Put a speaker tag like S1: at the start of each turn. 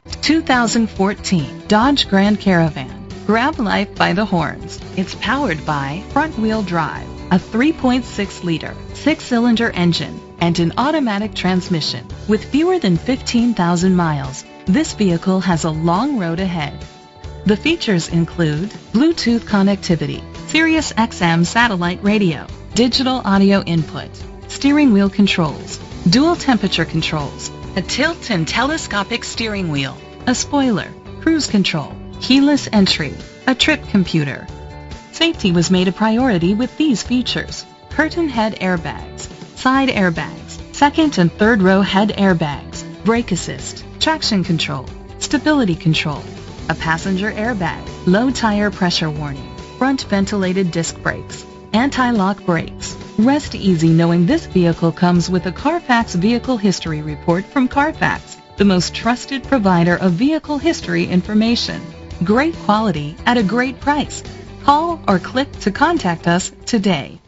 S1: 2014 Dodge Grand Caravan. Grab life by the horns. It's powered by front-wheel drive, a 3.6-liter, 6-cylinder engine, and an automatic transmission. With fewer than 15,000 miles, this vehicle has a long road ahead. The features include Bluetooth connectivity, Sirius XM satellite radio, digital audio input, steering wheel controls, dual temperature controls, a tilt and telescopic steering wheel, a spoiler, cruise control, keyless entry, a trip computer. Safety was made a priority with these features: curtain head airbags, side airbags, second and third row head airbags, brake assist, traction control, stability control, a passenger airbag, low tire pressure warning, front ventilated disc brakes, anti-lock brakes. Rest easy knowing this vehicle comes with a Carfax Vehicle History Report from Carfax, the most trusted provider of vehicle history information. Great quality at a great price. Call or click to contact us today.